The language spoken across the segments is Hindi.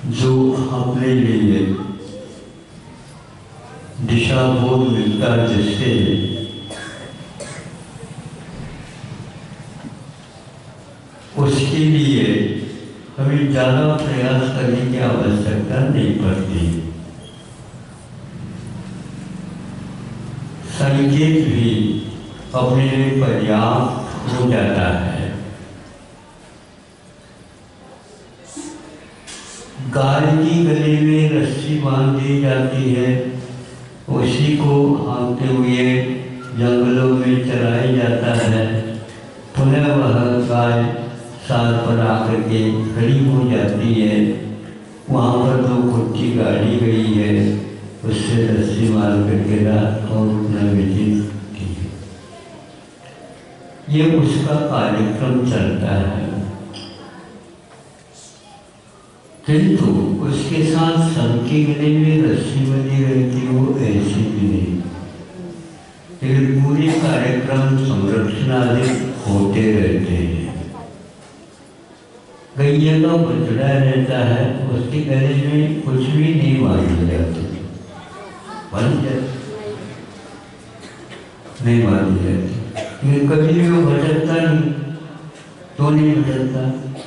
जो अपने लिए दिशा बोध मिलता जिससे उसके लिए हमें ज़्यादा प्रयास करने की आवश्यकता नहीं पड़ती। संकेत भी अपने लिए पर्याप्त हो जाता है। गाय की गले में रस्सी बांध दी जाती है, उसी को हाँकते हुए जंगलों में चराया जाता है। पुनः वह गाय साल पर आकर के खड़ी हो जाती है। वहाँ पर दो खुट्टी गाड़ी गई है, उससे रस्सी मार करके रात और उठना व्यतीत होती है। ये उसका कार्यक्रम चलता है, किंतु उसके साथ सबके गले में रस्सी बनी रहती हो ऐसी भी नहीं। लेकिन पूरे कार्यक्रम संरक्षण आदि होते रहते हैं। गैया का बछड़ा रहता है, उसके गले में कुछ भी नहीं बांधी जाती, नहीं बांधी जाती। लेकिन कभी भी वो भटकता नहीं, तो नहीं भटकता।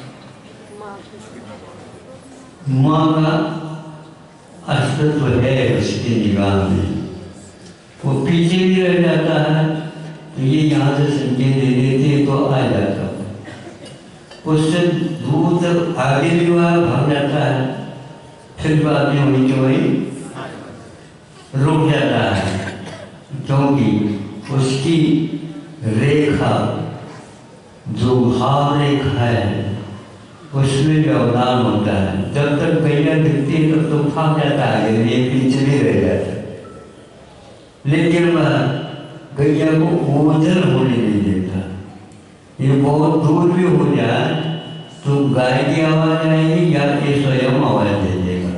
माँ का अस्तित्व है उसकी निगाह में, वो पीछे भी रह जाता है तो ये यहाँ से संकेत दे देते तो आ जाता, उससे दूर तक आगे भी वह भाग जाता है, फिर बाद में वहीं के वहीं रुक जाता है, क्योंकि उसकी रेखा जो भाव रेखा है उसमें व्यवधान होता है। जब तक गैया दिखती है तब तो भाग जाता है, ये पीछे भी रह जाता है। लेकिन वह गैया को ओझल होने नहीं देता। ये बहुत दूर भी हो जाए तो गाय की आवाज़ आएगी या ये स्वयं आवाज़ दे देगा।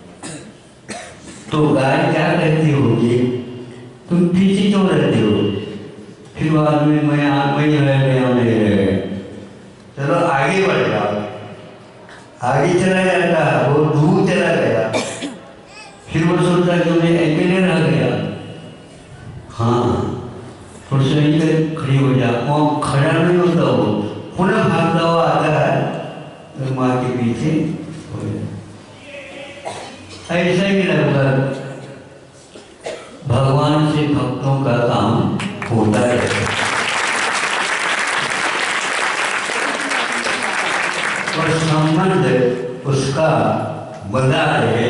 तो गाय क्या कहती होगी, तुम पीछे क्यों रहते हो? फिर बाद में मैं आँख में रह गया, चलो आगे बढ़ जाओ। आगे चला जाता, वो दूर चला गया, फिर वो सोचता कि मैं अकेले रह गया। हाँ, थोड़ी सी यहीं पर खड़ी हो जा, वो खड़ा नहीं होता, वो पुनः भागता हुआ आता है तो माँ के पीछे हो जाता। ऐसा ही लगभग भगवान से भक्तों का काम होता है। और संबंध उसका बना रहे,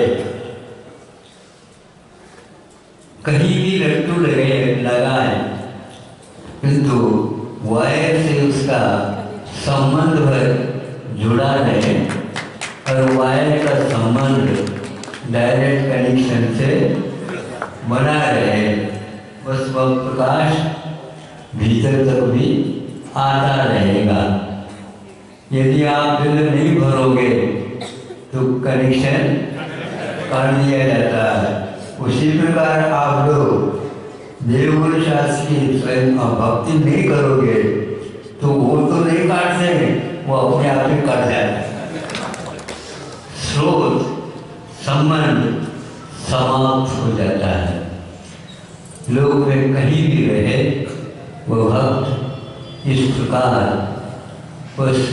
कहीं भी लट्टू लगाए, किंतु वायर से उसका संबंध जुड़ा रहे और वायर का संबंध डायरेक्ट कनेक्शन से बना रहे। बस वह प्रकाश भीतर तक भी आता रहेगा। यदि आप बिल नहीं भरोगे तो कनेक्शन कर दिया जाता है। उसी प्रकार आप लोग देवगुरु शास्त्री स्वयं भक्ति नहीं करोगे तो वो तो नहीं काटते, वो अपने आप ही कट जाते हैं। स्रोत संबंध समाप्त हो जाता है। लोग में कहीं भी रहे वो भक्त इस प्रकार उस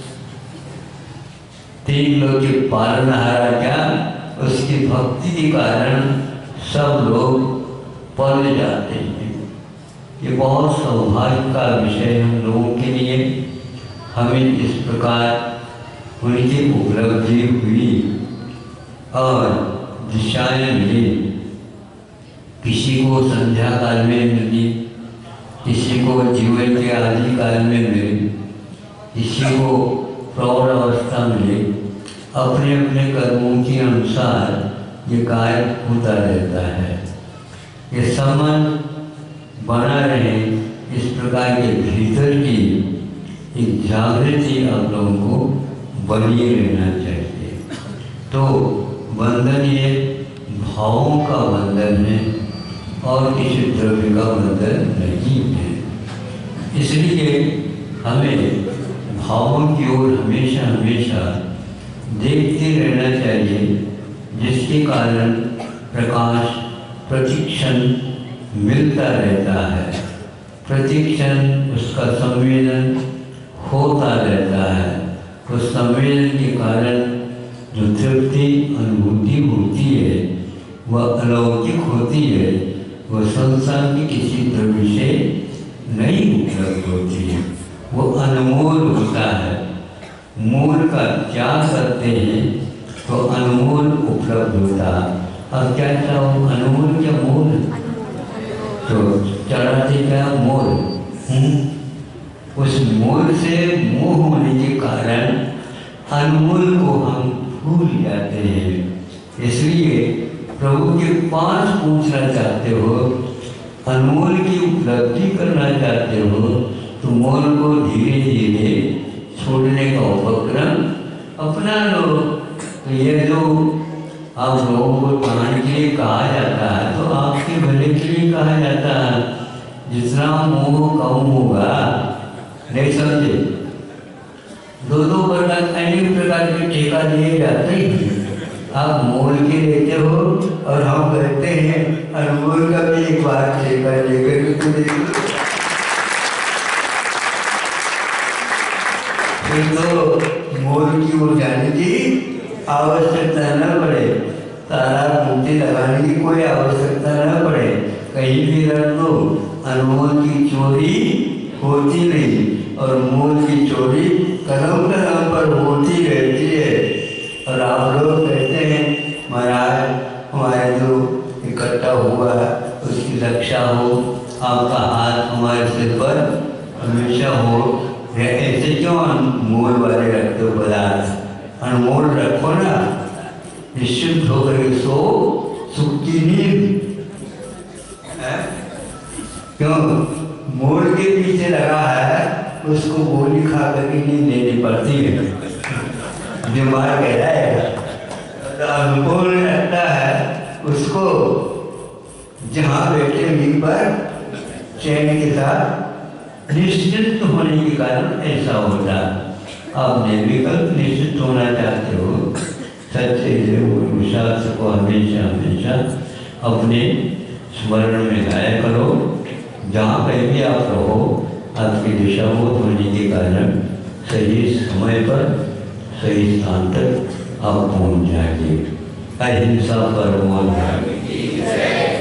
तीन लोग के पालनहारा क्या उसकी भक्ति के कारण सब लोग पल जाते हैं। ये बहुत सौभाग्य का विषय है हम लोगों के लिए। हमें इस प्रकार उनकी उपलब्धि हुई और दिशाएं मिली। किसी को संध्या काल में मिली, किसी को जीवन के आदि काल में मिली, किसी को प्रौढ़ अवस्था मिली। अपने अपने कर्मों के अनुसार ये कार्य होता रहता है। ये संबंध बना रहे, इस प्रकार के भीतर की एक जागृति आप लोगों को बनी रहना चाहिए। तो बंधन ये भावों का बंधन है और किसी द्रव्य का बंधन नहीं है। इसलिए हमें भावों की ओर हमेशा हमेशा देखते रहना चाहिए, जिसके कारण प्रकाश प्रतिक्षण मिलता रहता है, प्रतिक्षण उसका संवेदन होता रहता है। उस संवेदन के कारण जो तृप्ति अनुभूति होती है वह अलौकिक होती है, वह संसार के किसी द्रव्य से नहीं उपलब्ध होती है, वो अनमोल होता है। मोल का त्याग करते हैं तो अनमोल उपलब्ध होता। अब क्या चाहो, अनमोल क्या मोल, तो चढ़ाते क्या मोल। उस मोल से मोह होने के कारण अनमोल को हम भूल जाते हैं। इसलिए प्रभु के पास पहुंचना चाहते हो, अनमोल की उपलब्धि करना चाहते हो, तो मोल को धीरे धीरे छोड़ने का उपक्रम अपना लो। तो ये जो आप लोगों को पाने के लिए कहा जाता है, तो आपके भले के लिए कहा जाता है। जितना मोह कम होगा, नहीं समझे, दो प्रकार अनेक प्रकार के ठेका दिए जाते हैं। आप मोल के लेते हो और हम कहते हैं अनमोल का भी एक बार ठेका लेकर के देखो, फिर तो मोल की ओर जाने की आवश्यकता न पड़े, तारा मुक्ति लगाने की कोई आवश्यकता न पड़े, कहीं भी रख दो, अनमोल की चोरी होती नहीं। और मोल की चोरी कदम कदम पर होती रहती है। और आप लोग कहते हैं महाराज हमारे जो इकट्ठा हुआ उसकी रक्षा हो, आपका हाथ हमारे सिर पर हमेशा हो। ऐसे क्यों मोल वाले रखते हो पदार्थ, अनमोल रखो ना, निश्चित होकर सो सुख की नींद। क्यों मोल के पीछे लगा है, उसको गोली खा करके नींद लेनी पड़ती है, दिमाग कह जाएगा। अनुकूल रहता है उसको जहाँ बैठे वहीं पर चैन के साथ निश्चित होने के कारण ऐसा होता। आप निर्विकल्प निश्चित होना चाहते हो, सच्चे शास्त्र को हमेशा हमेशा अपने स्मरण में गाया करो। जहाँ कहीं भी आप रहो, आपकी दिशाबोध होने के कारण सही समय पर सही स्थान तक आप पहुँच जाएंगे। अहिंसा परमो धर्म।